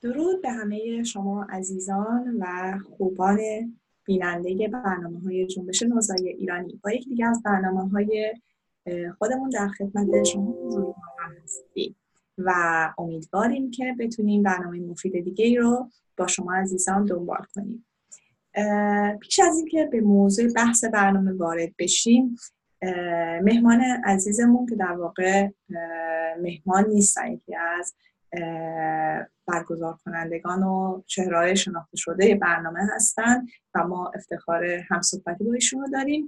درود به همه شما عزیزان و خوبان بیننده برنامه‌های جنبش نوزای ایرانی. با یکی دیگه از برنامه‌های خودمون در خدمت شما حضور هستیم و امیدواریم که بتونیم برنامه مفید دیگه ای رو با شما عزیزان دنبال کنیم. پیش از اینکه به موضوع بحث برنامه وارد بشیم، مهمان عزیزمون که در واقع مهمان نیستن، یکی از برگزار کنندگان و چهره‌های شناخته شده برنامه هستن و ما افتخار همصحبتی با ایشون رو داریم.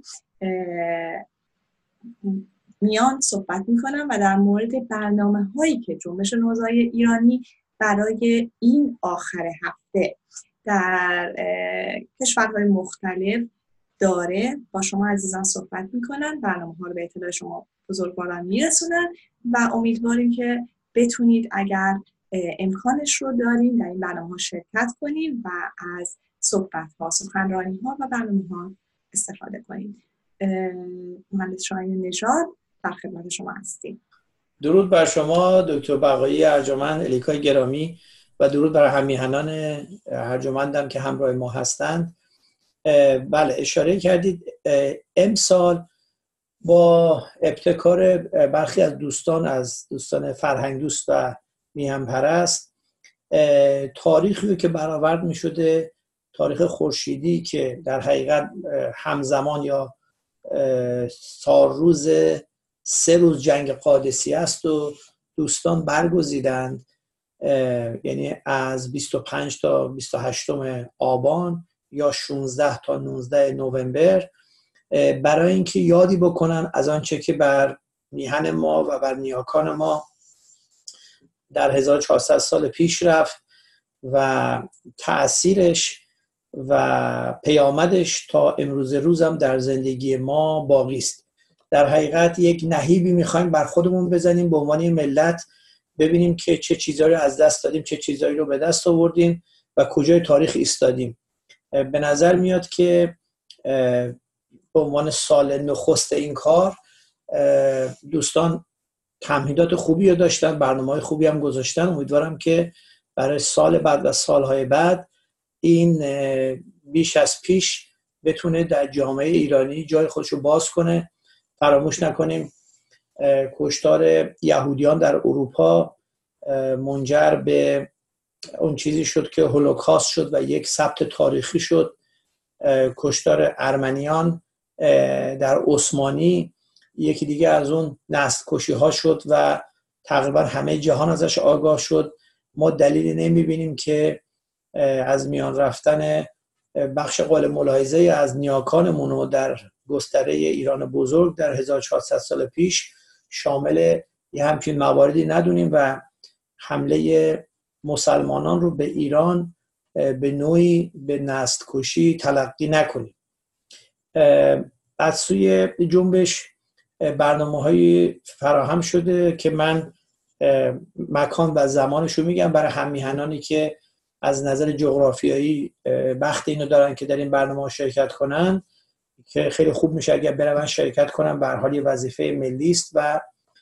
میان صحبت میکنم و در مورد برنامه‌هایی که جنبش نوزای ایرانی برای این آخر هفته در کشورهای مختلف داره با شما عزیزان صحبت میکنن، برنامه‌ها رو به اطلاع شما بزرگواران میرسونن و امیدواریم که بتونید اگر امکانش رو دارین در این برنامه‌ها شرکت کنید و از صحبت‌ها، سخنرانی‌ها و برنامه‌ها استفاده کنید. مهندس شاهین نژاد در خدمت شما هستیم. درود بر شما دکتر بقایی ارجمند، الیکای گرامی، و درود بر همیهنان ارجمندم که همراه ما هستند. بله، اشاره کردید امسال با ابتکار برخی از دوستان فرهنگ دوست و میهن پرست، تاریخی که برآورد می شده، تاریخ خورشیدی که در حقیقت همزمان یا سالروز 3 روز جنگ قادسیه است و دوستان برگزیدند، یعنی از 25 تا 28 آبان یا 16 تا 19 نوامبر، برای اینکه یادی بکنن از آنچه که بر میهن ما و بر نیاکان ما در 1400 سال پیش رفت و تأثیرش و پیامدش تا امروز روزم در زندگی ما باقی است. در حقیقت یک نهیبی میخوایم بر خودمون بزنیم به عنوان ملت، ببینیم که چه چیزایی رو از دست دادیم، چه چیزایی رو به دست آوردیم و کجای تاریخ ایستادیم. به نظر میاد که به عنوان سال نخست این کار دوستان تمهیدات خوبی رو داشتن، برنامه‌های خوبی هم گذاشتن. امیدوارم که برای سال بعد و سالهای بعد این بیش از پیش بتونه در جامعه ایرانی جای خودش رو باز کنه. فراموش نکنیم کشتار یهودیان در اروپا منجر به اون چیزی شد که هولوکاست شد و یک ثبت تاریخی شد. کشتار ارمنیان در عثمانی یکی دیگه از اون نسل کشی ها شد و تقریبا همه جهان ازش آگاه شد. ما دلیلی نمیبینیم که از میان رفتن بخش قابل ملاحظه از نیاکانمون در گستره ایران بزرگ در 1400 سال پیش شامل یه همچین مواردی ندونیم و حمله مسلمانان رو به ایران به نوعی به نسل کشی تلقی نکنیم. از سوی جنبش برنامه‌های فراهم شده که من مکان و زمانش رو میگم برای همیهنانی که از نظر جغرافیایی بخت اینو دارن که در این برنامه شرکت کنن، که خیلی خوب میشه اگر برن شرکت کنن. به هر حال یه وظیفه ملی است و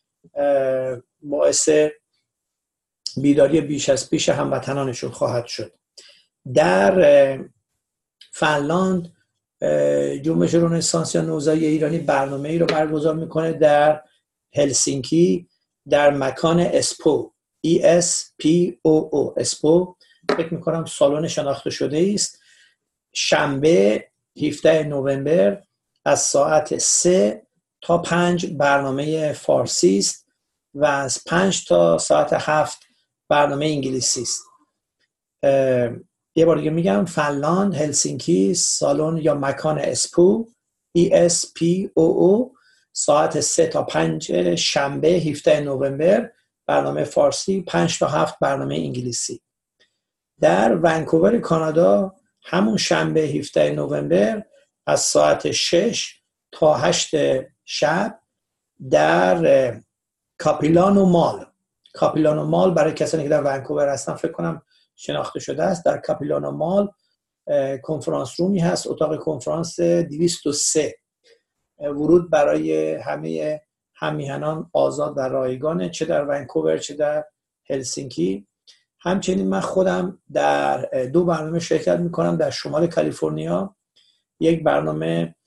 باعث بیداری بیش از پیش هموطنانشون خواهد شد. در فنلاند جنبش رنسانس یا نوزای ایرانی برنامه‌ای رو برگزار میکنه در هلسینکی در مکان اسپو ESPOO اسپو. فکر میکنم سالن شناخته شده است. شنبه 17 نوامبر از ساعت 3 تا 5 برنامه فارسی است و از 5 تا ساعت 7 برنامه انگلیسی است. یه بار دیگه میگم، فنلاند، هلسینکی، سالن یا مکان اسپو ESPOO، ساعت 3 تا 5 شنبه 17 نوامبر برنامه فارسی، 5 تا 7 برنامه انگلیسی. در ونکوور کانادا همون شنبه 17 نوامبر از ساعت 6 تا 8 شب در کاپیلانو مال برای کسانی که در ونکوور هستن فکر کنم شناخته شده است. در کاپیلانو مال کنفرانس رومی هست، اتاق کنفرانس 203. ورود برای همه همیهنان آزاد و رایگانه، چه در ونکوور چه در هلسینکی. همچنین من خودم در 2 برنامه شرکت میکنم در شمال کالیفرنیا. یک برنامه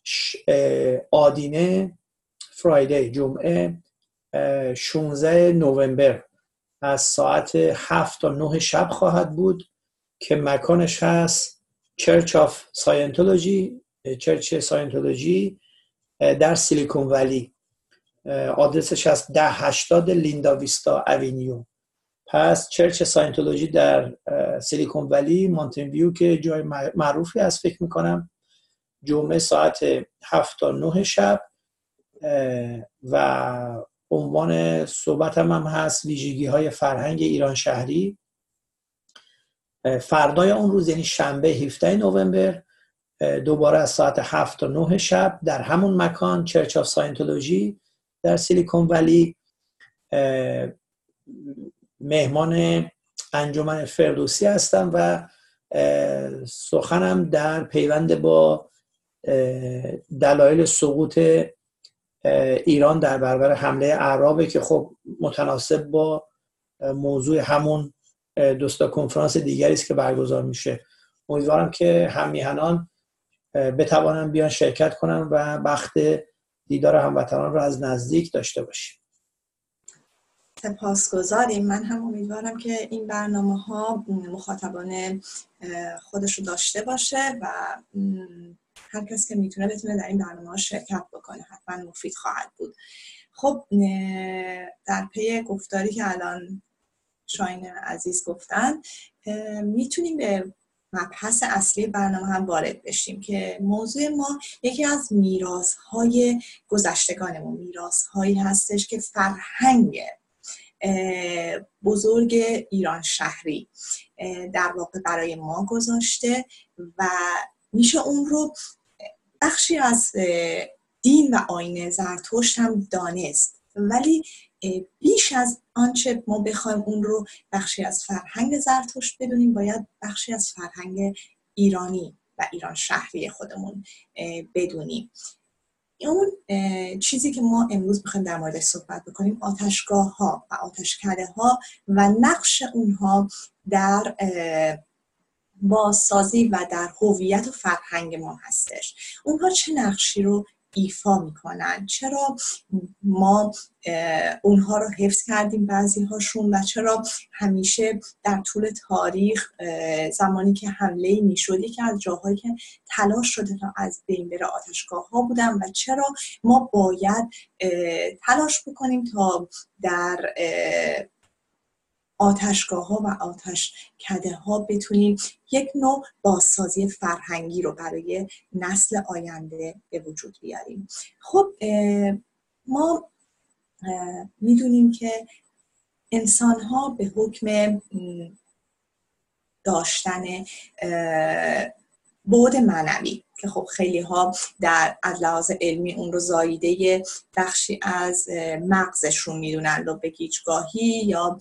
آدینه فرایدی، جمعه 16 نوامبر از ساعت 7 تا 9 شب خواهد بود که مکانش هست چرچ آف ساینتولوژی، چرچ ساینتولوژی در سیلیکون ولی. آدرسش هست 1080 لیندا ویستا اوینیو. پس چرچ ساینتولوژی در سیلیکون ولی، مانتن ویو، که جای معروفی هست فکر میکنم، جمعه ساعت 7 تا 9 شب. و عنوان صحبت هم هست ویژگی های فرهنگ ایران شهری. فردای اون روز یعنی شنبه 17 نوامبر دوباره از ساعت 7 تا 9 شب در همون مکان چرچ آف ساینتولوژی در سیلیکون ولی مهمان انجمن فردوسی هستم و سخنم در پیوند با دلایل سقوط ایران در برابر حمله اعرابه که خب متناسب با موضوع همون 2 کنفرانس دیگری است که برگزار میشه. امیدوارم که هم میهنان بتوانن بیان شرکت کنن و بخت دیدار هموطنان رو از نزدیک داشته باشیم. سپاسگزاریم. من هم امیدوارم که این برنامه‌ها مخاطبان خودش رو داشته باشه و هر کس که بتونه در این برنامه‌ها شرکت بکنه. حتما مفید خواهد بود. خب در پی گفتاری که الان شاهین عزیز گفتن میتونیم به مبحث اصلی برنامه هم وارد بشیم که موضوع ما یکی از میراث‌های گذشتگانمون، میراث‌هایی هستش که فرهنگ بزرگ ایران شهری در واقع برای ما گذاشته و میشه اون رو بخشی از دین و آیین زرتشت هم دانست، ولی بیش از آنچه ما بخوایم اون رو بخشی از فرهنگ زرتشت بدونیم، باید بخشی از فرهنگ ایرانی و ایران شهری خودمون بدونیم. اون چیزی که ما امروز میخوایم در موردش صحبت بکنیم آتشگاه ها و آتشکده ها و نقش اونها در بازسازی و در هویت و فرهنگ ما هستش. اونها چه نقشی رو ایفا میکنن؟ چرا ما اونها رو حفظ کردیم بعضی هاشون و چرا همیشه در طول تاریخ زمانی که حمله میشد یکی از جاهایی که تلاش شده تا از بین بره آتشگاه ها بودن و چرا ما باید تلاش بکنیم تا در آتشگاه ها و آتشکده ها بتونیم یک نوع بازسازی فرهنگی رو برای نسل آینده به وجود بیاریم. خب ما میدونیم که انسان ها به حکم داشتن بعد معنوی که خب خیلی ها از لحاظ علمی اون رو زاییده بخشی از مغزشون میدونن و به گیجگاهی یا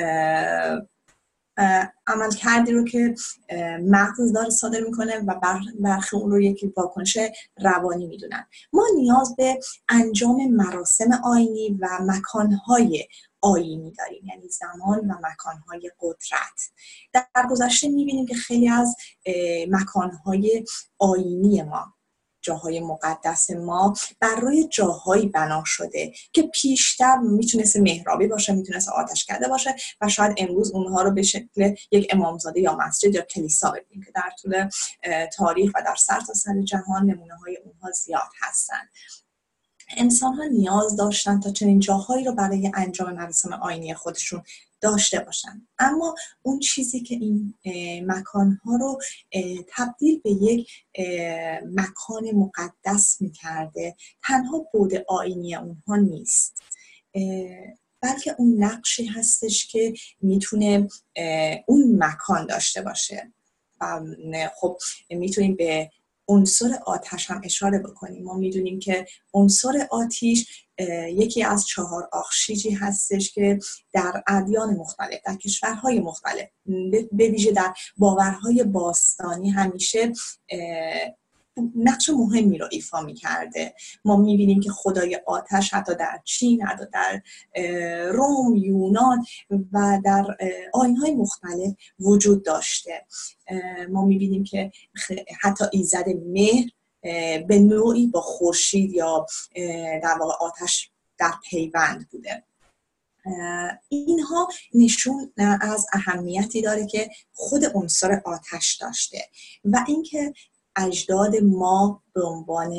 عمل کردی رو که مغز داره صادر میکنه و برخی اون رو یک واکنش روانی میدونن. ما نیاز به انجام مراسم آیینی و مکانهای آیینی داریم، یعنی زمان و مکانهای قدرت. در گذشته میبینیم که خیلی از مکانهای آیینی ما، جاهای مقدس ما، بر روی جاهایی بنا شده که پیشتر میتونست محرابی باشه، میتونست آتشکده باشه و شاید امروز اونها رو به شکل یک امامزاده یا مسجد یا کلیسا ببینیم که در طول تاریخ و در سرتاسر جهان نمونه‌های اونها زیاد هستن. انسان ها نیاز داشتن تا چنین جاهایی رو برای انجام مراسم آیینی خودشون داشته باشن، اما اون چیزی که این مکانها رو تبدیل به یک مکان مقدس میکرده تنها بعد آیینی اونها نیست، بلکه اون نقشی هستش که میتونه اون مکان داشته باشه. خب میتونیم به عنصر آتش هم اشاره بکنیم. ما میدونیم که عنصر آتش یکی از 4 آخشیجی هستش که در ادیان مختلف، در کشورهای مختلف، به ویژه در باورهای باستانی همیشه نقش مهمی رو ایفا می‌کرده. ما می‌بینیم که خدای آتش حتی در چین، حتی در روم، یونان و در آیین‌های مختلف وجود داشته. ما می‌بینیم که حتی ایزد مهر به نوعی با خورشید یا در واقع آتش در پیوند بوده. اینها نشون از اهمیتی داره که خود عنصر آتش داشته و اینکه اجداد ما به عنوان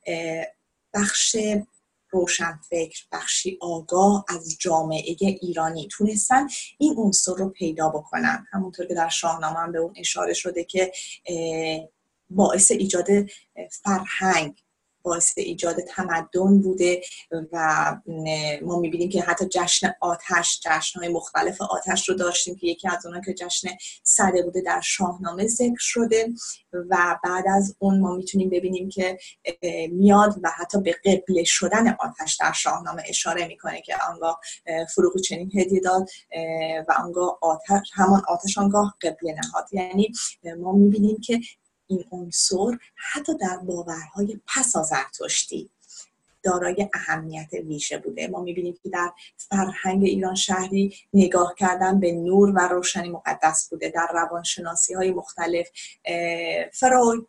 بخش روشنفکر، بخشی آگاه از جامعه ایرانی تونستن این عنصر رو پیدا بکنن. همونطور که در شاهنامه هم به اون اشاره شده که باعث ایجاد فرهنگ، باعث ایجاد تمدن بوده و ما میبینیم که حتی جشن آتش، جشن‌های مختلف آتش رو داشتیم که یکی از اونها که جشن سده بوده در شاهنامه ذکر شده و بعد از اون ما میتونیم ببینیم که میاد و حتی به قبله شدن آتش در شاهنامه اشاره میکنه که آنگاه فروغ چنین هدیه داد و آنگاه همان آتش آنگاه قبله نهاد. یعنی ما میبینیم که این عنصر حتی در باورهای پس از زرتشتی دارای اهمیت ویژه بوده. ما می‌بینیم که در فرهنگ ایران شهری نگاه کردن به نور و روشنی مقدس بوده. در روانشناسی‌های مختلف فروید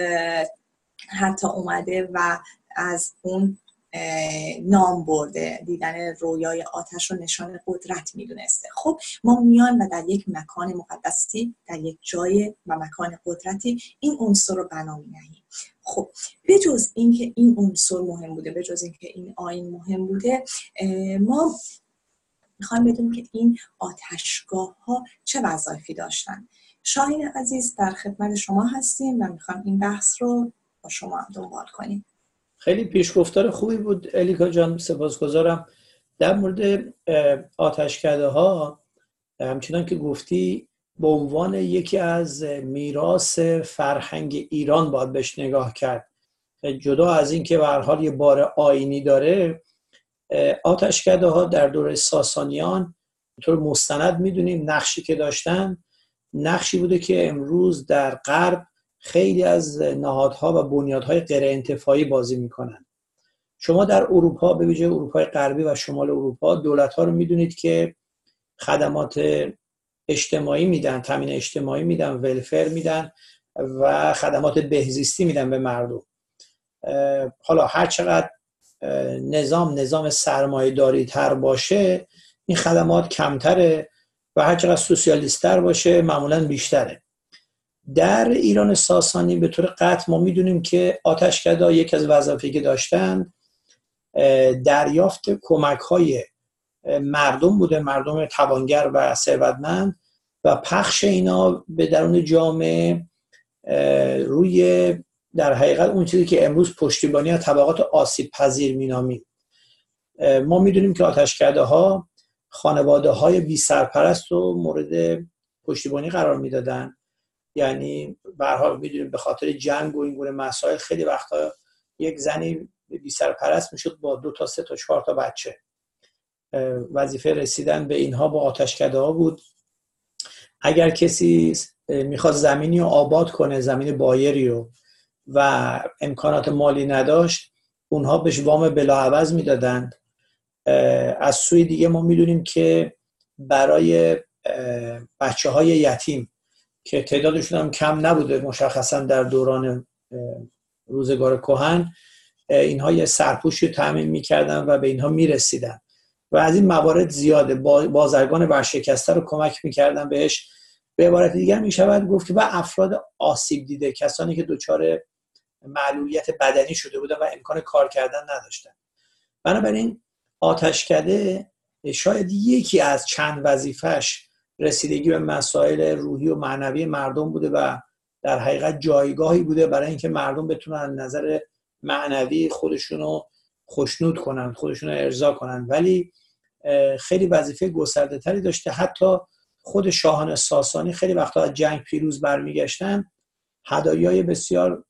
حتی اومده و از اون نام برده، دیدن رویای آتش رو نشان قدرت میدونسته. خب ما میان و در یک مکان مقدسی، در یک جای و مکان قدرتی این عنصر رو بنا می‌نهیم. خب بجز اینکه این عنصر مهم بوده، بجز اینکه این آیین مهم بوده، ما میخوایم بدونیم که این آتشگاه ها چه وظایفی داشتن. شاهین عزیز در خدمت شما هستیم و میخوایم این بحث رو با شما دنبال کنیم. خیلی پیشگفتار خوبی بود الیکا جان، سپاسگزارم. در مورد آتشکده ها همچنان که گفتی به عنوان یکی از میراث فرهنگ ایران باید بهش نگاه کرد. جدا از این که به هر حال یه بار آیینی داره، آتشکده ها در دوره ساسانیان طور مستند میدونیم نقشی که داشتن، نقشی بوده که امروز در غرب خیلی از نهادها و بنیادهای غیر انتفاعی بازی میکنن. شما در اروپا، به ویژه اروپای غربی و شمال اروپا، دولت‌ها رو میدونید که خدمات اجتماعی میدن، تامین اجتماعی میدن، ولفر میدن و خدمات بهزیستی میدن به مردم. حالا هر چقدر نظام سرمایه‌داری تر باشه این خدمات کمتره و هر چقدر سوسیالیست تر باشه معمولاً بیشتره. در ایران ساسانی به طور قطع ما میدونیم که آتشکده‌ها یک از وظایفی که داشتن دریافت کمک‌های مردم بوده، مردم توانگر و ثروتمند، و پخش اینا به درون جامعه روی در حقیقت اون چیزی که امروز پشتیبانی از طبقات آسیب پذیر مینامیم. ما میدونیم که آتشکده‌ها خانواده‌های بی سرپرست رو مورد پشتیبانی قرار میدادن. یعنی به هر حال میدونیم به خاطر جنگ و این گونه مسائل خیلی وقتا یک زنی بی سرپرست میشد با 2 تا 3 تا 4 تا بچه. وظیفه رسیدن به اینها با آتشکده‌ها بود. اگر کسی میخواد زمینی رو آباد کنه، زمین بایری رو، و امکانات مالی نداشت، اونها بهش وام بلاعوض میدادند. از سوی دیگه ما میدونیم که برای بچه‌های یتیم که تعدادشون هم کم نبوده مشخصا در دوران روزگار کهن، اینها یه سرپوشی تامین میکردن و به اینها میرسیدن و از این موارد زیاده. بازرگان ورشکسته رو کمک میکردن بهش. به عبارت دیگر میشود گفت که به افراد آسیب دیده، کسانی که دچار معلولیت بدنی شده بودن و امکان کار کردن نداشتن. بنابراین آتشکده شاید یکی از چند وظیفش رسیدگی به مسائل روحی و معنوی مردم بوده و در حقیقت جایگاهی بوده برای اینکه مردم بتونن نظر معنوی خودشونو خوشنود کنن، خودشونو ارضا کنن. ولی خیلی وظیفه گسترده تری داشته. حتی خود شاهان ساسانی خیلی وقتا از جنگ پیروز برمیگشتن، هدایای بسیار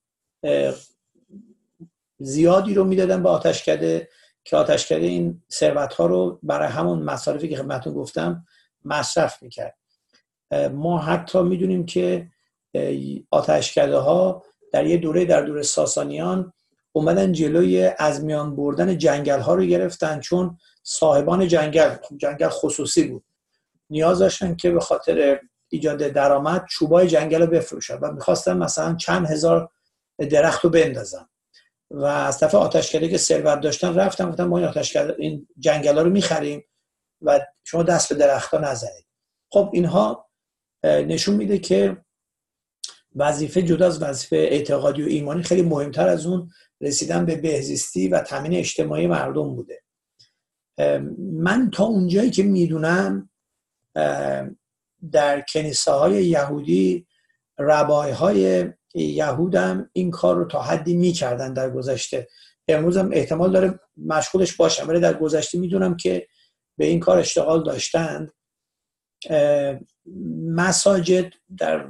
زیادی رو میدادن به آتشکده که آتشکده این ثروت‌ها رو برای همون مصارفی که خدمتتون گفتم مصرف میکرد. ما حتی میدونیم که آتشکده‌ها در یه دوره در دوره ساسانیان اومدن جلوی از میان بردن جنگل ها رو گرفتن، چون صاحبان جنگل خصوصی بود، نیاز داشتن که به خاطر ایجاد درآمد چوبای جنگل رو بفروشن و میخواستن مثلا چند هزار درخت رو بندازن و از طرف آتشکده که ثروت داشتن رفتن گفتن ما این جنگل ها رو میخریم و شما دست به درخت ها نزنید. خب اینها نشون میده که وظیفه جدا از وظیفه اعتقادی و ایمانی خیلی مهمتر از اون رسیدن به بهزیستی و تامین اجتماعی مردم بوده. من تا اونجایی که میدونم در کنیساهای یهودی ربایهای یهود هم این کار رو تا حدی میکردن در گذشته. امروز هم احتمال داره مشغولش باشن، ولی در گذشته میدونم که به این کار اشتغال داشتند. مساجد در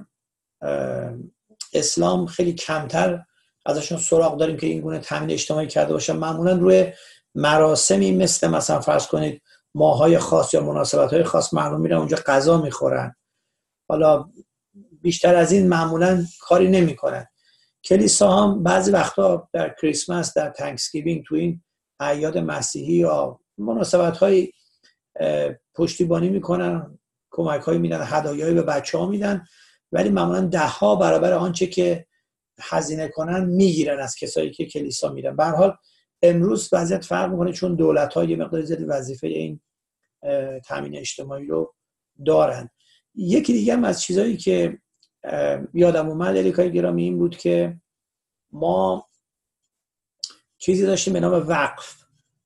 اسلام خیلی کمتر ازشون سراغ داریم که این گونه تامین اجتماعی کرده باشن. معمولا روی مراسمی مثلا فرض کنید ماهای خاص یا مناسبت‌های خاص مردم میرن اونجا غذا میخورن، حالا بیشتر از این معمولا کاری نمیکنن. کلیسا هم بعضی وقتا در کریسمس، در تانکسگیوینگ، تو این اعیاد مسیحی یا مناسبت‌های پشتیبانی میکنن، کمک‌هایی میدن، هدایایی به بچه‌ها میدن، ولی معمولا 10 برابر آنچه که هزینه کنن میگیرن از کسایی که کلیسا میرن. به هر حال امروز وضعیت فرق میکنه، چون دولت‌ها یه مقدار زیادی وظیفه این تامین اجتماعی رو دارن. یکی دیگه هم از چیزایی که یادم اومد الیکای گرامی این بود که ما چیزی داشتیم به نام وقف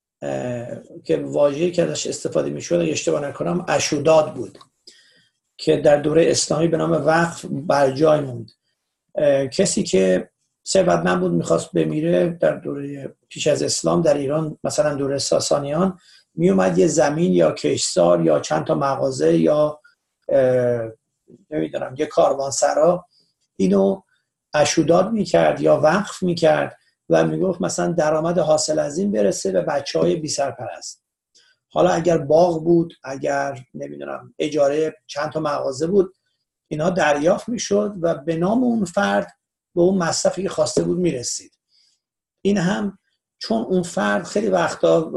که واژه‌ای که ازش استفاده می‌شد اگه اشتباه نکنم اشوداد بود که در دوره اسلامی به نام وقف بر جای موند. کسی که ثروتمند بود میخواست بمیره در دوره پیش از اسلام در ایران، مثلا دوره ساسانیان، میومد یه زمین یا کشتزار یا چند تا مغازه یا نمیدونم یه کاروانسرا اینو اشوداد میکرد یا وقف میکرد و میگفت مثلا درآمد حاصل از این برسه به بچهای بی سرپرست. حالا اگر باغ بود، اگر نمیدونم اجاره چند تا مغازه بود، اینا دریافت میشد و به نام اون فرد به اون مصرفی که خواسته بود میرسید. این هم چون اون فرد خیلی وقتا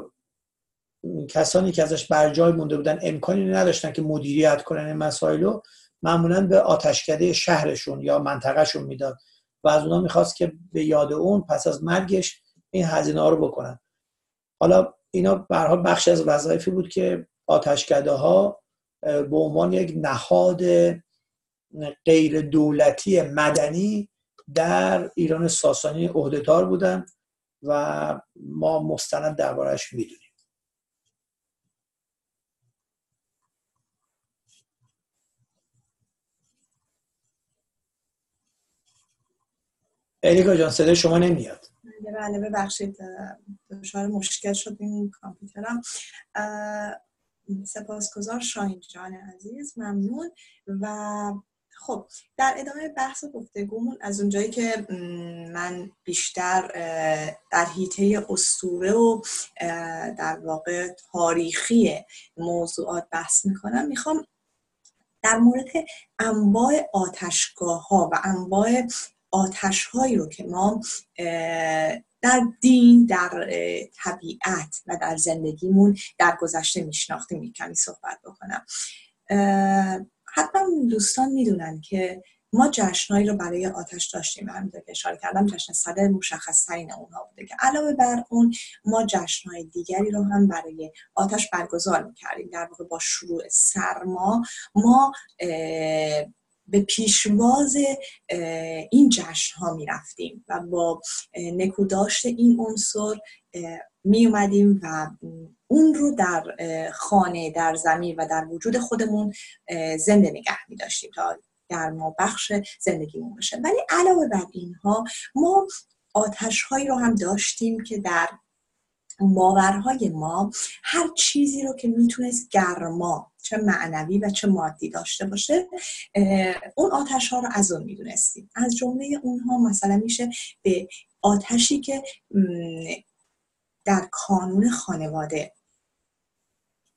کسانی که ازش بر جای مونده بودن امکانی نداشتن که مدیریت کنن این مسائل رو، معمولاً به آتشکده شهرشون یا منطقهشون میداد و از اونها میخواست که به یاد اون پس از مرگش این هزینه ها رو بکنن. حالا اینا به هر حال بخشی از وظایفی بود که آتشکده ها به عنوان یک نهاد غیر دولتی مدنی در ایران ساسانی عهده‌دار بودن و ما مستند درباره‌اش میدونیم. الیکا جان صدای شما نمیاد. بله ببخشید دچار مشکل شد این کامپیوترم. سپاسگزار شاهین جان عزیز، ممنون. و خب در ادامه بحث و گفتگومون از اونجایی که من بیشتر در حیطه اسطوره و در واقع تاریخی موضوعات بحث میکنم، میخوام در مورد انواع آتشگاه‌ها و انواع آتش‌هایی رو که ما در دین، در طبیعت و در زندگیمون در گذشته میشناختیم کمی صحبت بکنم. حتما دوستان میدونن که ما جشنهایی رو برای آتش داشتیم، همونطور که اشاره کردم جشن صدر مشخص‌ترین اونها بوده که علاوه بر اون ما جشنهای دیگری رو هم برای آتش برگزار میکردیم. در واقع با شروع سرما ما به پیشواز این جشنها میرفتیم و با نکوداشت این عنصر می اومدیم و اون رو در خانه، در زمین و در وجود خودمون زنده نگه می داشتیم تا در ما بخش زندگیمون بشه. ولی علاوه بر اینها ما آتش‌هایی رو هم داشتیم که در باورهای ما هر چیزی رو که میتونست گرما چه معنوی و چه مادی داشته باشه اون آتش ها رو از اون میدونستیم. از جمله اونها مثلا میشه به آتشی که در کانون خانواده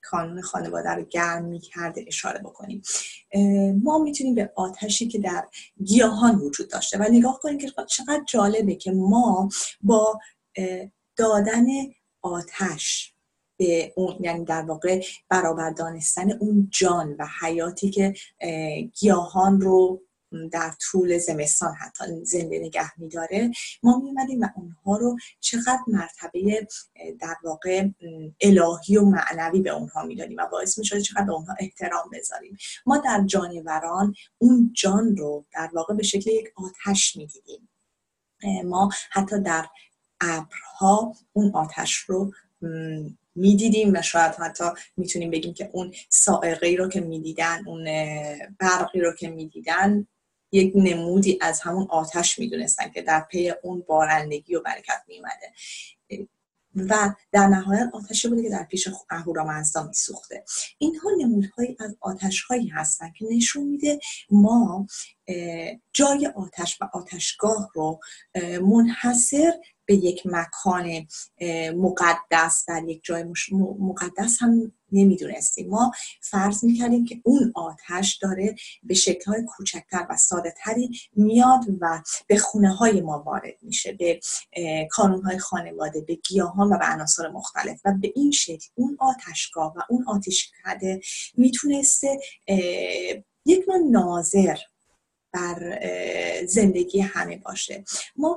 کانون خانواده رو گرم می‌کرده اشاره بکنیم. ما میتونیم به آتشی که در گیاهان وجود داشته و نگاه کنیم که چقدر جالبه که ما با دادن آتش به اون، یعنی در واقع برابر دانستن اون جان و حیاتی که گیاهان رو در طول زمستان حتی زنده نگه می‌داره، ما می‌اومدیم و اونها رو چقدر مرتبه در واقع الهی و معنوی به اونها میدادیم و باعث می‌شد چقدر به اونها احترام بذاریم. ما در جانوران اون جان رو در واقع به شکل یک آتش می‌دیدیم. ما حتی در ابرها اون آتش رو میدیدیم و شاید حتی میتونیم بگیم که اون صاعقه‌ای رو که میدیدن، اون برقی رو که میدیدن، یک نمودی از همون آتش میدونستن که در پی اون بارندگی و برکت میومده و در نهایت آتشی بوده که در پیش اهورامزدا میسوخته. اینها نمودهایی از آتش‌هایی هستن که نشون میده ما جای آتش و آتشگاه رو منحصر به یک مکان مقدس در یک جای مقدس هم نمیدونستیم. ما فرض میکردیم که اون آتش داره به شکل‌های کوچکتر و ساده‌تری میاد و به خونه‌های ما وارد میشه، به کانون‌های خانواده، به گیاهان و به عناصر مختلف و به این شکل اون آتشگاه و اون آتشکده میتونسته یک نوع ناظر بر زندگی همه باشه. ما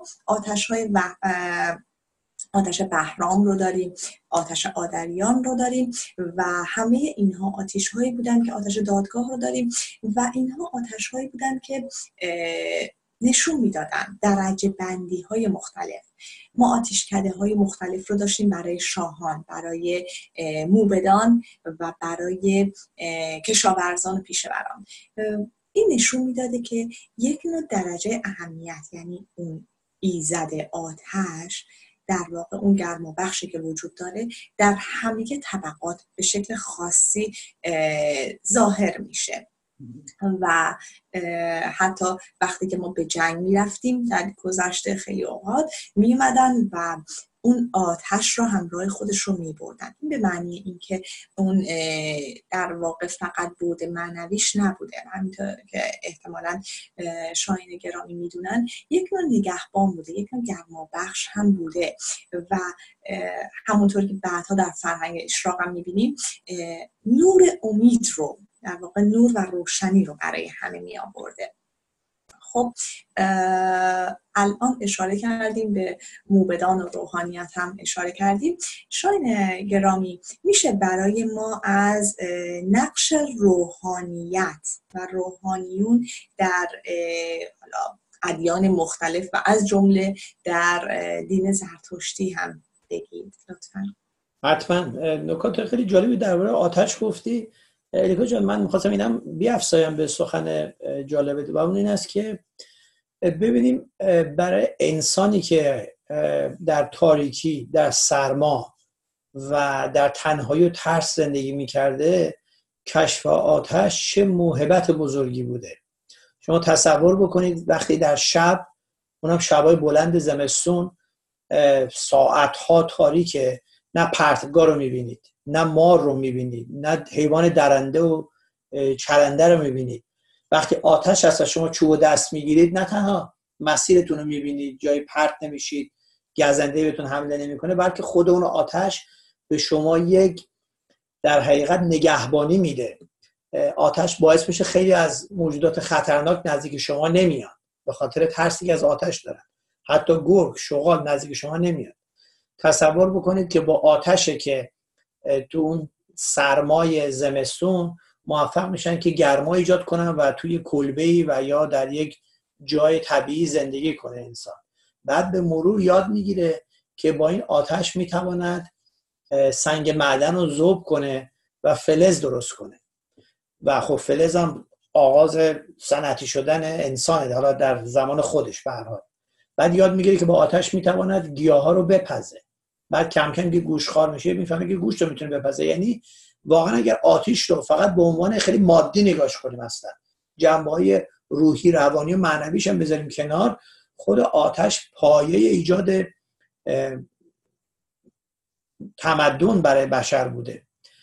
آتش بهرام رو داریم، آتش آدریان رو داریم و همه اینها آتش‌هایی بودن که آتش دادگاه رو داریم و اینها آتش‌هایی بودن که نشون میدادن درجه بندی های مختلف. ما آتشکده های مختلف رو داشتیم برای شاهان، برای موبدان و برای کشاورزان و پیشوران. این نشون میداده که یک نوع درجه اهمیت، یعنی اون ایزد آتش، در واقع اون گرم و بخشی که وجود داره در همه طبقات به شکل خاصی ظاهر میشه و حتی وقتی که ما به جنگ میرفتیم در گذشته خیلی اوقات میومدن و اون آتش رو همراه خودش رو میبردن. این به معنی این که اون در واقع فقط بود معنویش نبوده، همینطور که احتمالاً شاهین گرامی میدونن، یک نوع نگهبان بوده، یک نوع گرما بخش هم بوده و همونطور که بعدها در فرهنگ اشراق هم میبینیم نور امید رو، در واقع نور و روشنی رو برای همه می آورده. خب الان اشاره کردیم به موبدان و روحانیت هم اشاره کردیم. شاین گرامی، میشه برای ما از نقش روحانیت و روحانیون در ادیان مختلف و از جمله در دین زرتشتی هم بگید لطفاً؟ حتما. نکات خیلی جالبی درباره آتش گفتی الیکا جان. من می‌خواستم اینم بیافزایم به سخن جالبت و اون این است که ببینیم برای انسانی که در تاریکی، در سرما و در تنهایی و ترس زندگی می‌کرده، کشف آتش چه موهبت بزرگی بوده. شما تصور بکنید وقتی در شب، اونم شبای بلند زمستون، ساعت‌ها تاریکه، نه پرتگاه رو می‌بینید، نه مار رو می‌بینید، نه حیوان درنده و چرنده رو می‌بینید. وقتی آتش هست و شما چوب دست می‌گیرید، نه تنها مسیرتون رو می‌بینید، جایی پرت نمی‌شید، گزنده بهتون حمله نمی‌کنه، بلکه خود اون آتش به شما یک در حقیقت نگهبانی میده. آتش باعث میشه خیلی از موجودات خطرناک نزدیک شما نمیان به خاطر ترسی که از آتش دارن. حتی گرگ، شغال نزدیک شما نمیاد. تصور بکنید که با آتشه که تو اون سرمای زمستون موفق میشن که گرما ایجاد کنن و توی کلبه‌ای و یا در یک جای طبیعی زندگی کنه انسان. بعد به مرور یاد میگیره که با این آتش میتواند سنگ معدن رو ذوب کنه و فلز درست کنه و خب فلز هم آغاز صنعتی شدن انسانه، حالا در زمان خودش به هر حال. بعد یاد میگیره که با آتش میتواند گیاها رو بپزه. بعد کم کم که گوشخوار میشه میفهمه که گوشت رو میتونه بپزه. یعنی واقعا اگر آتش رو فقط به عنوان خیلی مادی نگاش کنیم، اصلا جنبه‌های روحی، روانی و معنویش هم بذاریم کنار، خود آتش پایه ایجاد تمدن برای بشر بوده.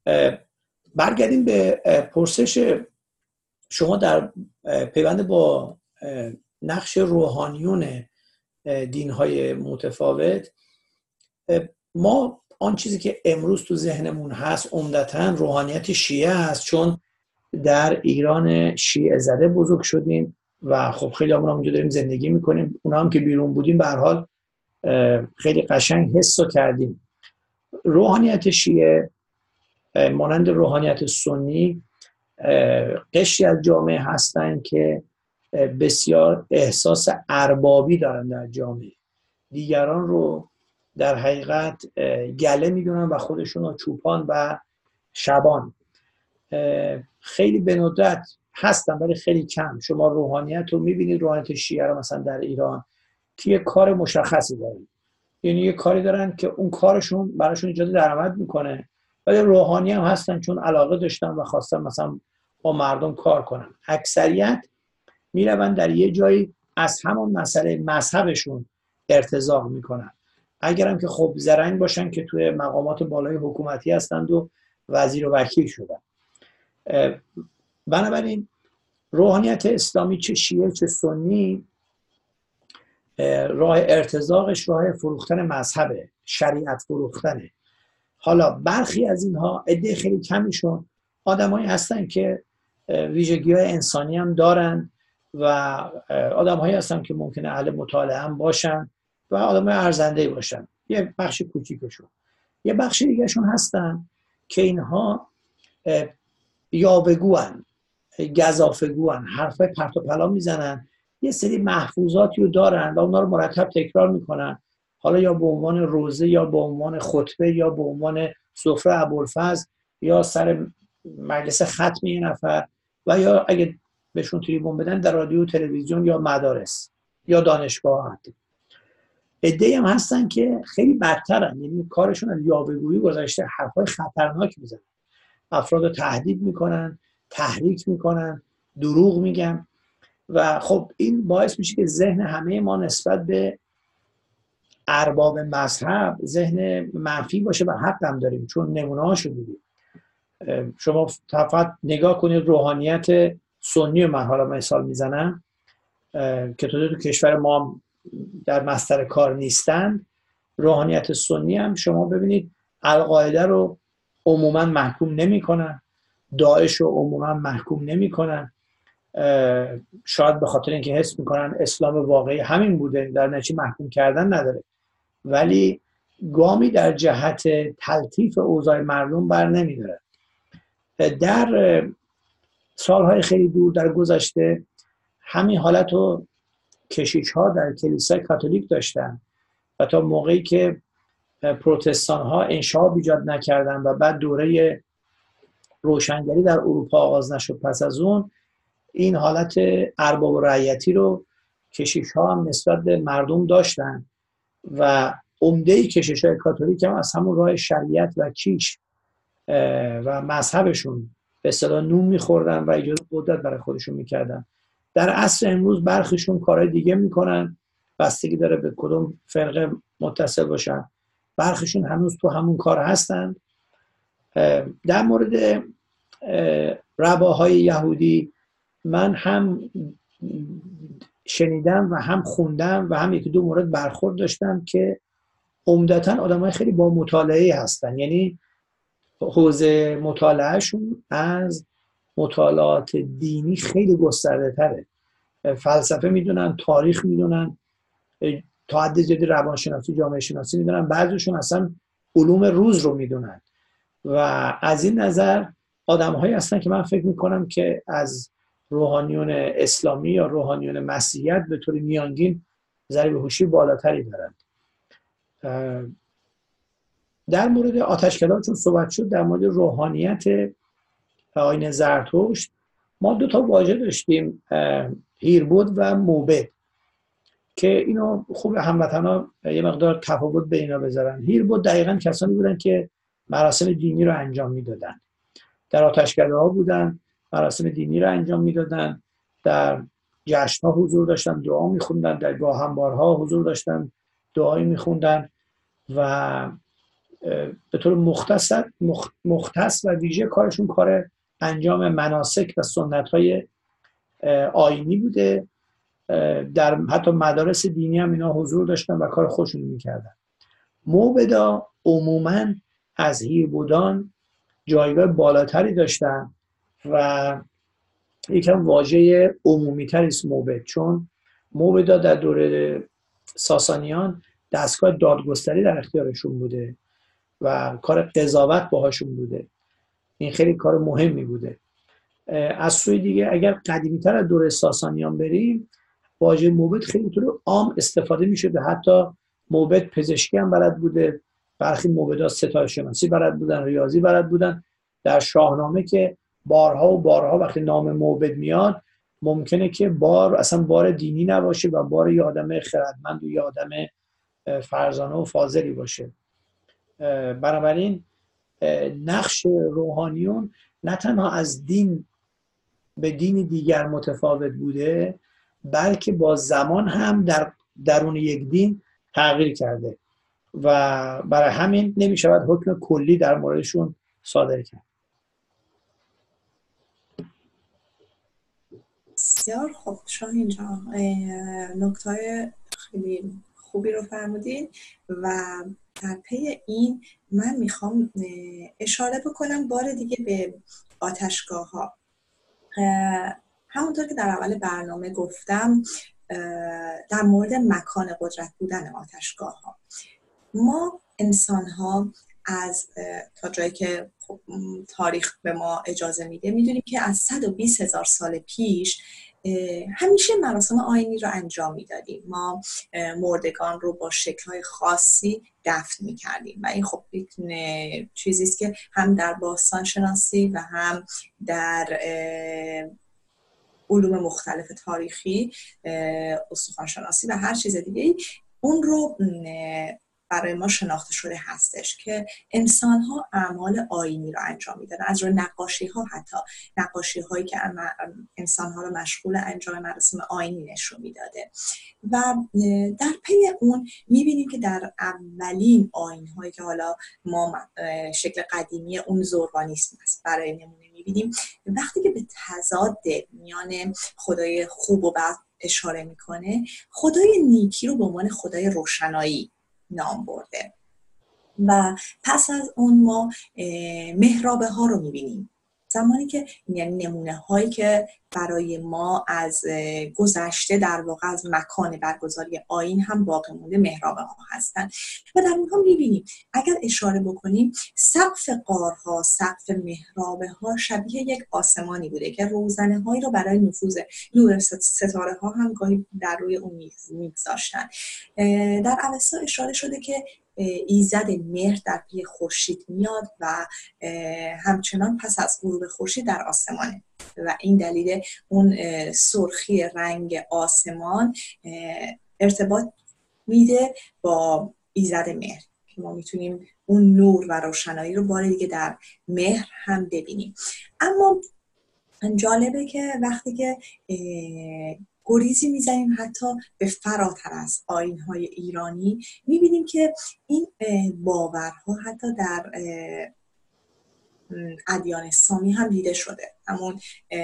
برگردیم به پرسش شما در پیوند با نقش روحانیون دین‌های متفاوت. ما آن چیزی که امروز تو ذهنمون هست عمدتاً روحانیت شیعه است، چون در ایران شیعه زده بزرگ شدیم و خب خیلی همون هم اونجا داریم زندگی میکنیم. اونا هم که بیرون بودیم به هر حال خیلی قشنگ حس کردیم. روحانیت شیعه مانند روحانیت سنی قشری از جامعه هستن که بسیار احساس اربابی دارن در جامعه، دیگران رو در حقیقت گله میدونن و خودشون رو چوپان و شبان. خیلی به ندرت هستن ولی خیلی کم. شما روحانیت رو میبینید، روحانیت شیعه رو مثلا در ایران که یه کار مشخصی دارن، یعنی یه کاری دارن که اون کارشون براشون ایجاد درآمد میکنه، ولی روحانی هم هستن چون علاقه داشتن و خواستن مثلا با مردم کار کنن. اکثریت میرون در یه جایی از همون مسئله مذهبشون ارتزاق میکنن، اگرم که خب زرنگ باشن که توی مقامات بالای حکومتی هستند و وزیر و وکیل شدن. بنابراین روحانیت اسلامی چه شیعه چه سنی راه ارتزاقش راه فروختن مذهبه، شریعت فروختنه. حالا برخی از اینها، عده خیلی کمیشون، آدمایی هستن که ویژگی‌های انسانی هم دارن و آدم‌هایی هستن که ممکنه اهل مطالعه هم باشن و آدم‌های ارزنده‌ای باشن. یه بخش کوچیکشون. یه بخش دیگه‌شون هستن که اینها یاوه‌گوان، گزافه‌گوان، حرفای پرت و پلا میزنن، یه سری محفوظاتی رو دارن و اونا رو مرتب تکرار میکنن، حالا یا به عنوان روزه یا به عنوان خطبه یا به عنوان سفره ابوالفضل یا سر مجلس ختم یه نفر، و یا اگه بهشون تریبون بدن در رادیو تلویزیون یا مدارس یا دانشگاه. عده‌ای هم هستن که خیلی بدترن، یعنی کارشون از یاوه‌گویی گذشته، حرفای خطرناک میزنن، افراد رو تهدید میکنن، تحریک میکنن، دروغ میگن و خب این باعث میشه که ذهن همه ما نسبت به ارباب مذهب ذهن منفی باشه و حق هم داریم چون نمونه‌هاشو دیدیم. شما فقط نگاه کنید روحانیت سنی، من حالا مثال میزنم که تو کشور ما در مستر کار نیستن، روحانیت سنی هم شما ببینید القاعده رو عموما محکوم نمی کنن، داعش رو عموما محکوم نمی کنن، شاید به خاطر اینکه حس میکنن اسلام واقعی همین بوده، در نتیجه محکوم کردن نداره، ولی گامی در جهت تلطیف اوضاع مردم بر نمیداره. در سالهای خیلی دور در گذشته همین حالت رو کشیش ها در کلیسای کاتولیک داشتن و تا موقعی که پروتستان ها انشاب ایجاد نکردن و بعد دوره روشنگری در اروپا آغاز نشد، پس از اون این حالت ارباب و رعیتی رو کشیش ها هم نسبت به مردم داشتن و عمده کشیش های کاتولیک هم از همون راه شریعت و کیش و مذهبشون به اصطلاح نون میخوردن و ایجاد قدرت برای خودشون میکردن. در عصر امروز برخیشون کارهای دیگه میکنن، بستگی داره به کدوم فرقه متصل باشن، برخیشون هنوز تو همون کار هستن. در مورد رباهای یهودی من هم شنیدم و هم خوندم و هم یکی دو مورد برخورد داشتم که عمدتاً آدمای خیلی با مطالعه هستن، یعنی حوزه مطالعهشون از مطالعات دینی خیلی گسترده تره، فلسفه میدونن، تاریخ میدونن، تا حد زیادی روانشناسی، جامعه شناسی میدونن، بعضیشون اصلا علوم روز رو میدونن و از این نظر آدم‌هایی هستن که من فکر میکنم که از روحانیون اسلامی یا روحانیون مسیحیت به طور میانگین ضریب هوشی بالاتری دارند. در مورد آتشکده چون صحبت شد، در مورد روحانیت آیین زرتشت ما دو تا واژه داشتیم، هیربود و موبد، که اینو خوب هموطنا یه مقدار تفاوت بین اینا بذارن. هیربود دقیقاً کسانی بودن که مراسم دینی رو انجام میدادن، در آتشکده ها بودن، مراسم دینی رو انجام میدادن، در جشن ها حضور داشتن، دعا میخوندن، در گاهنبارها حضور داشتن، دعایی میخوندن و به طور مختص و ویژه کارشون کار انجام مناسک و سنت‌های آیینی بوده. در حتی مدارس دینی هم اینا حضور داشتن و کار خودشون میکردن. موبدا عموماً از هیربودان جایگاه بالاتری داشتن و یکم واژه عمومی تری است موبد، چون موبدا در دوره ساسانیان دستگاه دادگستری در اختیارشون بوده و کار قضاوت باهاشون بوده. این خیلی کار مهمی بوده. از سوی دیگه اگر قدیمی‌تر از دوره ساسانیان بریم، واژه موبد خیلی طور عام استفاده می‌شده. حتی موبد پزشکی هم بلد بوده، برخی موبدا ستاره شناسی بلد بودن، ریاضی بلد بودن. در شاهنامه که بارها و بارها وقتی نام موبد میاد، ممکنه که بار اصلا بار دینی نباشه و بار یه آدم خردمند و یه آدم فرزانه و فاضلی باشه. بنابراین نقش روحانیون نه تنها از دین به دین دیگر متفاوت بوده، بلکه با زمان هم در درون یک دین تغییر کرده و برای همین نمی شود حکم کلی در موردشون صادر کرد. بسیار خب شاهین جان، نکته خیلی خوبی رو فرمودین و در پی این من میخوام اشاره بکنم بار دیگه به آتشگاه ها. همونطور که در اول برنامه گفتم در مورد مکان قدرت بودن آتشگاه ها، ما انسان ها از تا جایی که تاریخ به ما اجازه میده میدونیم که از 120,000 سال پیش همیشه مراسم آیینی رو انجام میدادیم. ما مردگان رو با شکل‌های خاصی دفن میکردیم و این خب چیزی است که هم در باستان شناسی و هم در علوم مختلف تاریخی، استخوان شناسی و هر چیز دیگه اون رو برای ما شناخته شده هستش که انسان‌ها اعمال آیینی رو انجام میدن. از روی نقاشی‌ها، حتی نقاشی‌هایی که انسان‌ها رو مشغول انجام مراسم آیینی نشون میداده و در پی اون میبینیم که در اولین آیین‌هایی که حالا ما شکل قدیمی اون زربانیسم است برای نمونه میبینیم، وقتی که به تضاد میان خدای خوب و بد اشاره میکنه، خدای نیکی رو به عنوان خدای روشنایی نام برده و پس از اون ما محرابه ها رو میبینیم. زمانی که یعنی نمونه هایی که برای ما از گذشته در واقع از مکان برگزاری آیین هم باقی مونده محرابه ها هستن و در اونها میبینیم اگر اشاره بکنیم سقف غارها، سقف محرابه ها شبیه یک آسمانی بوده که روزنه هایی رو برای نفوذ نور ستاره ها هم گاهی در روی اون میگذاشتن. در اوستا اشاره شده که ایزد مهر در پی خورشید میاد و همچنان پس از غروب خورشید در آسمانه و این دلیل اون سرخی رنگ آسمان ارتباط میده با ایزد مهر که ما میتونیم اون نور و روشنایی رو بار دیگه در مهر هم ببینیم. اما جالبه که وقتی که گریزی میزنیم حتی به فراتر از آیین‌های ایرانی، میبینیم که این باورها حتی در ادیان سامی هم دیده شده. همون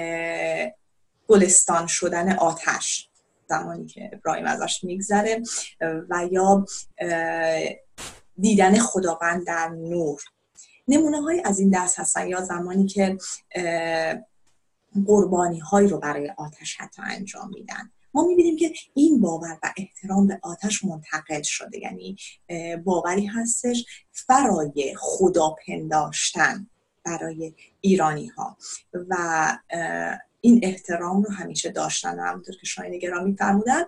گلستان شدن آتش زمانی که ابراهیم ازش میگذره و یا دیدن خداوند در نور، نمونه های از این دست هستن. یا زمانی که قربانی هایی رو برای آتش حتی انجام میدن، ما میبینیم که این باور و احترام به آتش منتقل شده. یعنی باوری هستش فرای خدا پنداشتن برای ایرانی ها و این احترام رو همیشه داشتن و همونطور که شاهین گرامی فرمودن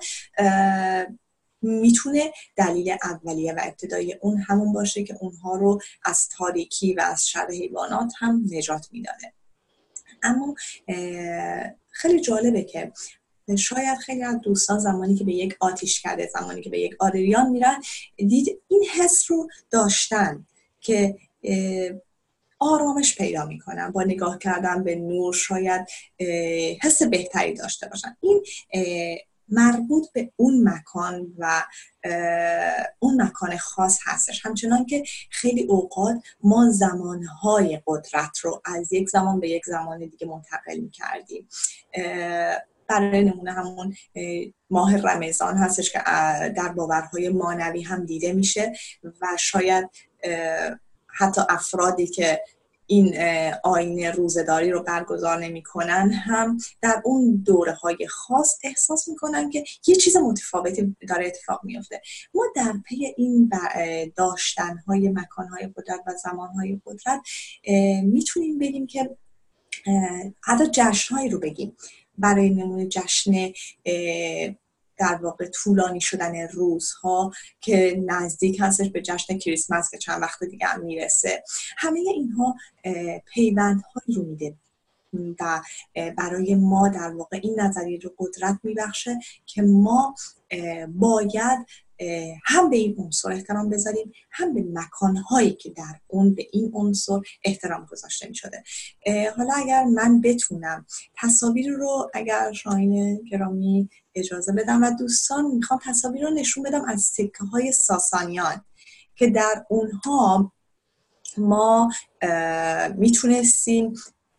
میتونه دلیل اولیه و ابتدایی اون همون باشه که اونها رو از تاریکی و از شر حیوانات هم نجات میداده. اما خیلی جالبه که شاید خیلی از دوستان زمانی که به یک آتشکده، زمانی که به یک آریان میرن، دید این حس رو داشتن که آرامش پیدا میکنن، با نگاه کردن به نور شاید حس بهتری داشته باشن. این مربوط به اون مکان و اون مکان خاص هستش. همچنان که خیلی اوقات ما زمانهای قدرت رو از یک زمان به یک زمان دیگه منتقل می‌کردیم. برای نمونه همون ماه رمضان هستش که در باورهای مانوی هم دیده میشه و شاید حتی افرادی که این آیین روزه‌داری رو برگزار نمی‌کنن هم در اون دوره‌های خاص احساس می‌کنن که یه چیز متفاوتی داره اتفاق میفته. ما در پی این داشتن‌های مکان‌های قدرت و زمان‌های قدرت میتونیم بگیم که حتی جشن‌هایی رو بگیم. برای نمونه جشن در واقع طولانی شدن روزها که نزدیک هستش به جشن کریسمس که چند وقت دیگه هم میرسه. همه اینها پیوندهایی رو میده و برای ما در واقع این نظریه رو قدرت میبخشه که ما باید هم به این عنصر احترام بذاریم، هم به مکانهایی که در اون به این عنصر احترام گذاشته میشده. حالا اگر من بتونم تصاویر رو، اگر شاهین گرامی اجازه بدم و دوستان، میخوام تصاویر رو نشون بدم از سکه های ساسانیان که در اونها ما میتونستیم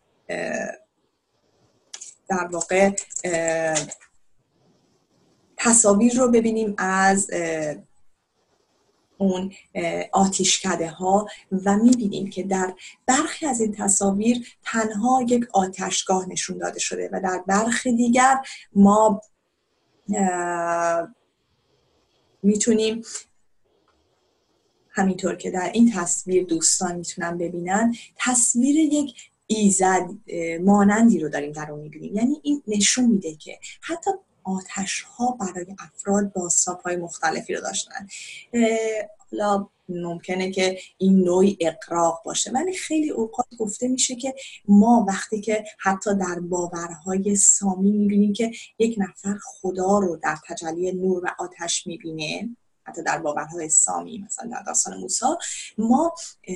در واقع تصاویر رو ببینیم از اون آتشکده ها و میبینیم که در برخی از این تصاویر تنها یک آتشگاه نشون داده شده و در برخی دیگر ما میتونیم همینطور که در این تصویر دوستان میتونن ببینن تصویر یک ایزد مانندی رو داریم در اون میبینیم. یعنی این نشون میده که حتی آتش ها برای افراد بازتاب‌های مختلفی رو داشتن. حالا ممکنه که این نوعی اغراق باشه، ولی خیلی اوقات گفته میشه که ما وقتی که حتی در باورهای سامی میبینیم که یک نفر خدا رو در تجلی نور و آتش میبینه، حتی در باورهای سامی مثلا در داستان موسی، ما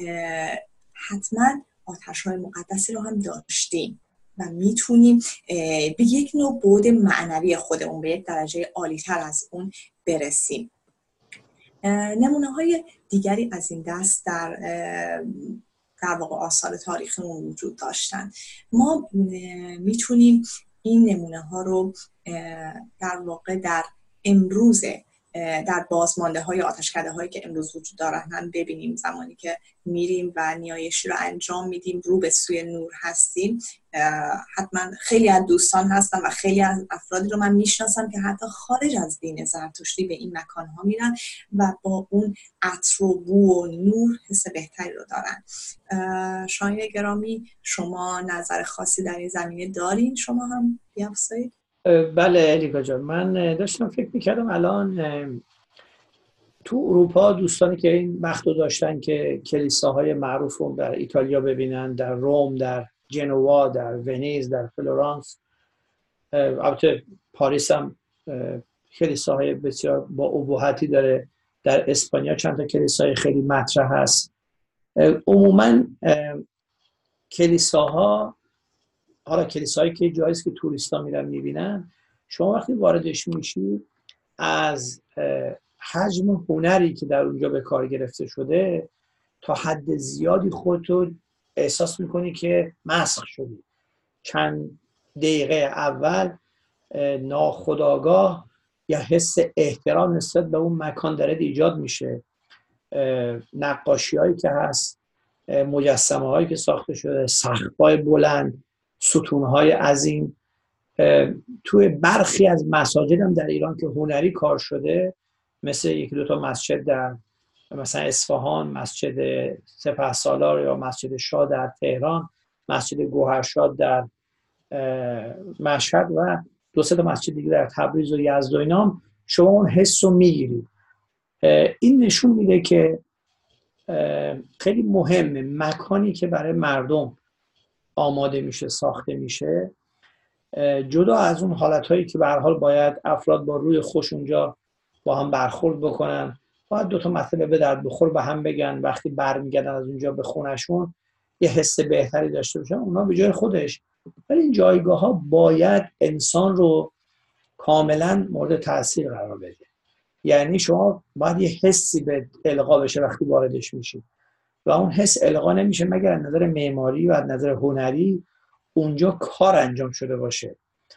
حتما آتش‌های مقدسی رو هم داشتیم و میتونیم به یک نوع بعد معنوی خودمون به یک درجه عالی‌تر از اون برسیم. نمونه‌های دیگری از این دست در واقع آثار تاریخیمون وجود داشتن. ما میتونیم این نمونه‌ها رو در واقع در امروز در بازمانده های آتشکده هایی که امروز وجود دارن هم ببینیم. زمانی که میریم و نیایشی رو انجام میدیم، رو به سوی نور هستیم. حتما خیلی از دوستان هستن و خیلی از افرادی رو من میشناسم که حتی خارج از دین زرتشتی به این مکان ها میرن و با اون عطر و بو و نور حس بهتری رو دارن. شاهین گرامی، شما نظر خاصی در این زمینه دارین؟ شما هم بیافزایید. بله الیکا جان، من داشتم فکر میکردم الان تو اروپا دوستانی که این وقت رو داشتن که کلیساهای معروف رو در ایتالیا ببینن، در روم، در جنوا، در ونیز، در فلورانس، البته پاریس هم کلیساهای بسیار با ابهتی داره، در اسپانیا چند تا کلیسای خیلی مطرح هست. عموما کلیساها، حالا کلیسایی که جایی است که توریستا میرن میبینن، شما وقتی واردش میشید از حجم هنری که در اونجا به کار گرفته شده تا حد زیادی خودتو احساس میکنی که مسخ شدی. چند دقیقه اول ناخودآگاه یا حس احترام نسبت به اون مکان داره ایجاد میشه. نقاشی هایی که هست، مجسمه هایی که ساخته شده، سقف‌های بلند، ستونهای عظیم. توی برخی از مساجد هم در ایران که هنری کار شده، مثل یکی دو تا مسجد در مثلا اصفهان، مسجد سپهسالار یا مسجد شاه در تهران، مسجد گوهرشاد در مشهد و دو سه تا مسجد دیگه در تبریز و یزد و اینا، شما اون حس رو میگیرید. این نشون میده که خیلی مهمه مکانی که برای مردم آماده میشه، ساخته میشه، جدا از اون حالتهایی که به هر حال باید افراد با روی خوش اونجا با هم برخورد بکنن، باید دو تا مطلب به درد بخور به هم بگن، وقتی برمیگردن از اونجا به خونشون یه حس بهتری داشته باشن، اونا به جای خودش. ولی این جایگاه ها باید انسان رو کاملا مورد تاثیر قرار بده. یعنی شما باید یه حسی به القا بشه وقتی واردش میشید و اون حس القا نمیشه مگر از نظر معماری و از نظر هنری اونجا کار انجام شده باشه.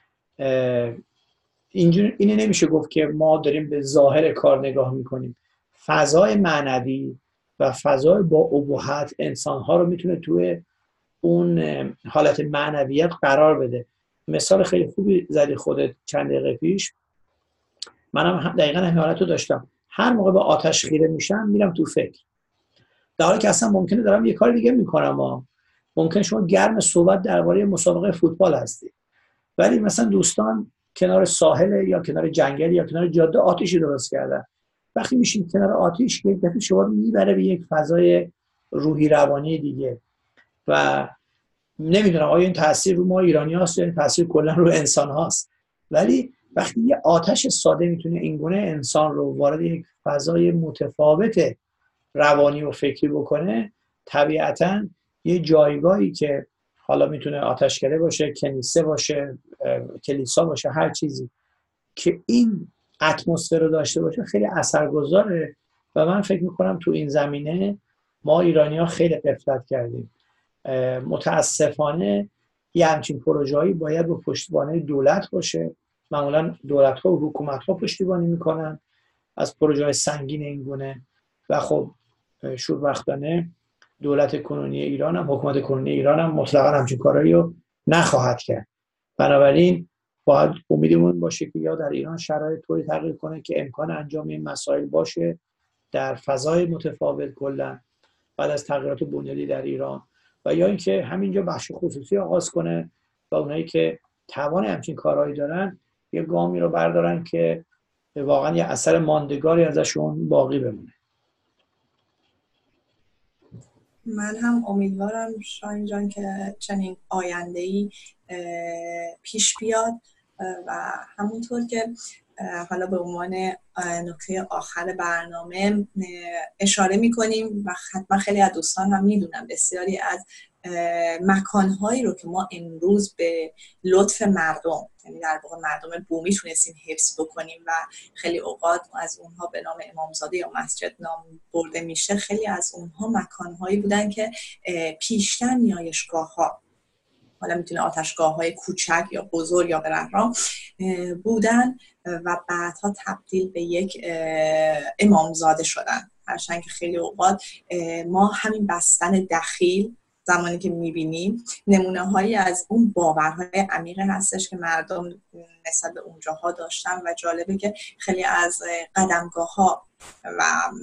اینو نمیشه گفت که ما داریم به ظاهر کار نگاه میکنیم. فضای معنوی و فضای با ابهت انسانها رو میتونه توی اون حالت معنویت قرار بده. مثال خیلی خوبی زدی خودت چند دقیقه پیش. منم دقیقاً همین حالت رو داشتم. هر موقع به آتش خیره میشم میرم تو فکر، در حالی که اصلا ممکنه دارم یه کار دیگه میکنم. ممکنه شما گرم صحبت درباره مسابقه فوتبال هستی، ولی مثلا دوستان کنار ساحل یا کنار جنگل یا کنار جاده آتیشی درست کردن. وقتی میشین کنار آتیش یک دفعه شما رو میبره به یک فضای روحی روانی دیگه و نمیدونم آیا این تاثیر رو ما ایرانی هاست یا این تاثیر کلا رو انسان هاست، ولی وقتی یه آتش ساده میتونه اینگونه انسان رو وارد یک فضای متفاوت روانی و فکری بکنه، طبیعتاً یه جایگاهی که حالا میتونه آتشکده باشه، کنیسه باشه، کلیسا باشه، هر چیزی که این اتمسفر رو داشته باشه خیلی اثرگذاره. و من فکر میکنم تو این زمینه ما ایرانی‌ها خیلی غفلت کردیم. متاسفانه یه همچین پروژه‌ای باید با پشتیبانی دولت باشه. معمولا دولت‌ها و حکومت‌ها پشتیبانی میکنن از پروژه‌های سنگین این گونه و خب شوربختانه دولت کنونی ایران هم، حکومت کنونی ایران هم مطلقا همچین کارهایی رو نخواهد کرد. بنابراین باید امیدمون باشه که یا در ایران شرایط طوری تغییر کنه که امکان انجام این مسائل باشه در فضای متفاوت کلا بعد از تغییرات بنیادی در ایران، و یا اینکه همینجا بخش خصوصی آغاز کنه و اونایی که توان همچین کارهایی دارن یه گامی رو بردارن که واقعا یه اثر ماندگاری ازشون باقی بمونه. من هم امیدوارم شاهین جان که چنین آینده‌ای پیش بیاد و همونطور که حالا به عنوان نکته آخر برنامه اشاره می‌کنیم و حتما خیلی از دوستان هم میدونن بسیاری از مکانهایی رو که ما امروز به لطف مردم، یعنی در واقع مردم بومی تونستیم حفظ بکنیم و خیلی اوقات از اونها به نام امامزاده یا مسجد نام برده میشه، خیلی از اونها مکانهایی بودن که پیشتر نیایشگاه‌ها، حالا میتونه آتشگاه‌های کوچک یا بزرگ یا برهنه بودن و بعدها تبدیل به یک امامزاده شدن. هرچند که خیلی اوقات ما همین بستن دخیل زمانی که میبینیم نمونه هایی از اون باورهای عمیقی هستش که مردم نسبت به اونجاها داشتن و جالبه که خیلی از قدمگاه ها و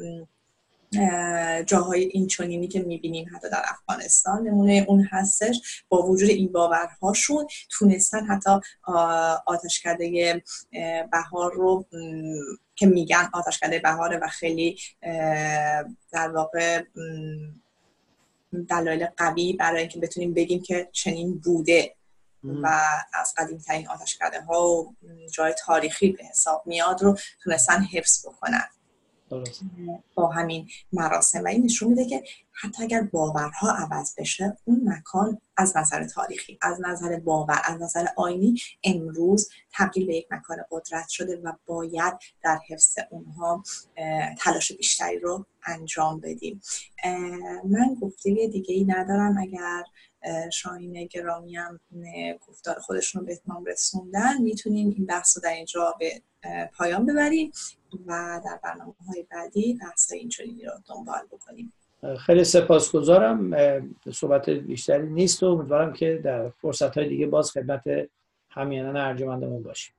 جاهای این چنینی که میبینیم حتی در افغانستان نمونه اون هستش، با وجود این باورهاشون تونستن حتی آتشکده بهار رو که میگن آتشکده بهاره و خیلی در واقع دلایل قوی برای اینکه بتونیم بگیم که چنین بوده و از قدیمی‌ترین آتشکده‌ها و جای تاریخی به حساب میاد رو تونستن حفظ بکنن با همین مراسم. و این نشون میده که حتی اگر باورها عوض بشه، اون مکان از نظر تاریخی، از نظر باور، از نظر آیینی امروز تبدیل به یک مکان قدرت شده و باید در حفظ اونها تلاش بیشتری رو انجام بدیم. من گفته دیگه‌ای ندارم. اگر شاهین گرامی هم گفتار خودشون رو به اتمام رسوندن، میتونیم این بحث رو در اینجا به پایان ببریم و در برنامه‌های بعدی بحث اینچنینی رو دنبال بکنیم. خیلی سپاسگزارم. صحبت بیشتری نیست و امیدوارم که در فرصت‌های دیگه باز خدمت همیهنان ارجمندمون باشیم.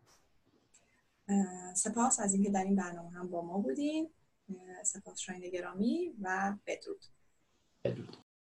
سپاس از اینکه در این برنامه هم با ما بودین. سپاس شاهین گرامی و بدرود.